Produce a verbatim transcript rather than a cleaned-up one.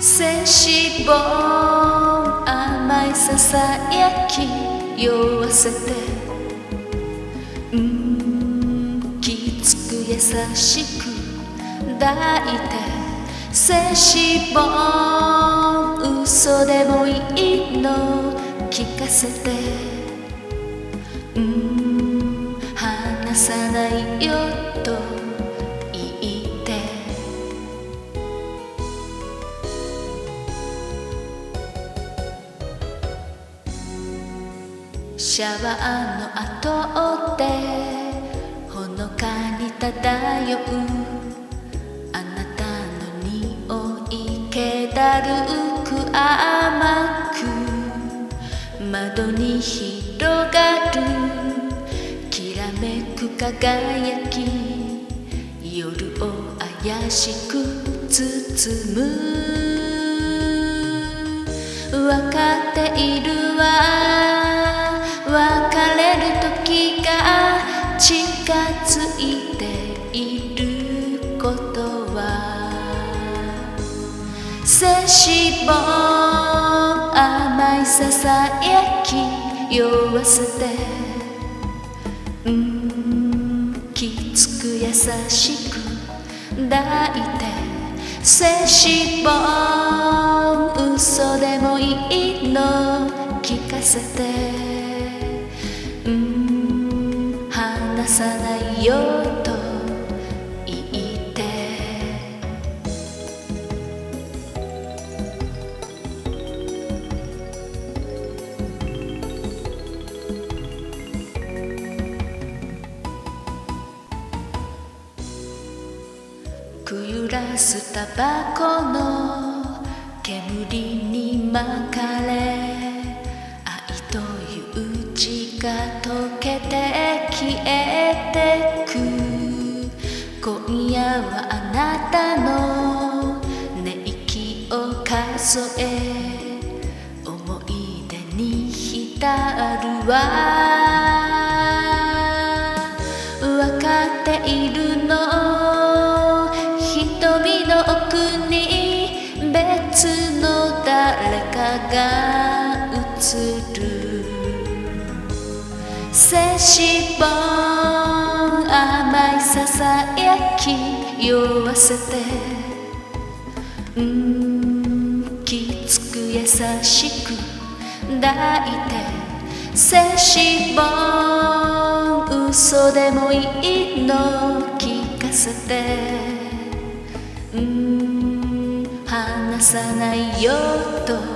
セシボン甘いささやき酔わせて、うんきつく優しく抱いて、セシボン嘘でもいいの聞かせて、うん話さないよと言って、シャワーの後でほのかに漂うあなたの匂い気だるく甘く、窓に広がるきらめく輝き、夜を怪しく包む。わかっているわ、別れる時が近づいていることは、セシボン甘いささやき酔わせて、うんきつく優しく抱いて、セシボン嘘でもいいの聞かせて、うん話さないよと言って、くゆらすタバコの煙に巻かれ、愛という字が溶けて消えてく。今夜はあなたの寝息を数え、思い出に浸るわ。わかっているの、瞳の奥に別の誰かが映る。セシボン甘いささやき酔わせて、うんきつく優しく抱いて、セシボン嘘でもいいの聞かせて、うん話さないよと